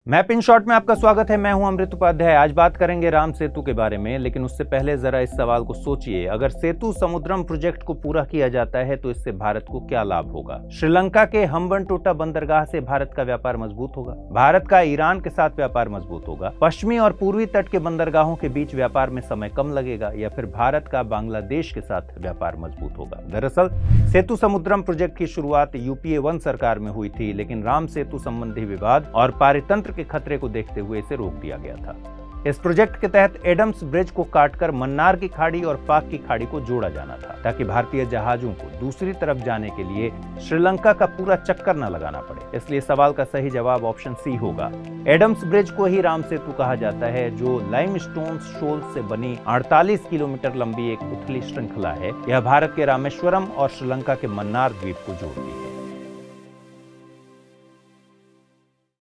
Map in short में आपका स्वागत है। मैं हूं अमृत उपाध्याय। आज बात करेंगे राम सेतु के बारे में, लेकिन उससे पहले जरा इस सवाल को सोचिए, अगर सेतु समुद्रम प्रोजेक्ट को पूरा किया जाता है तो इससे भारत को क्या लाभ होगा। श्रीलंका के हम्बनटोटा बंदरगाह से भारत का व्यापार मजबूत होगा, भारत का ईरान के साथ व्यापार मजबूत होगा, पश्चिमी और पूर्वी तट के बंदरगाहों के बीच व्यापार में समय कम लगेगा, या फिर भारत का बांग्लादेश के साथ व्यापार मजबूत होगा। दरअसल सेतु समुद्रम प्रोजेक्ट की शुरुआत यूपीए 1 सरकार में हुई थी, लेकिन राम सेतु संबंधी विवाद और पारितंत्र के खतरे को देखते हुए इसे रोक दिया गया था। इस प्रोजेक्ट के तहत एडम्स ब्रिज को काटकर मन्नार की खाड़ी और पाक की खाड़ी को जोड़ा जाना था, ताकि भारतीय जहाजों को दूसरी तरफ जाने के लिए श्रीलंका का पूरा चक्कर न लगाना पड़े। इसलिए सवाल का सही जवाब ऑप्शन सी होगा। एडम्स ब्रिज को ही राम सेतु कहा जाता है, जो लाइमस्टोन शोल से बनी 48 किलोमीटर लंबी एक उथली श्रृंखला है। यह भारत के रामेश्वरम और श्रीलंका के मन्नार द्वीप को जोड़ती है।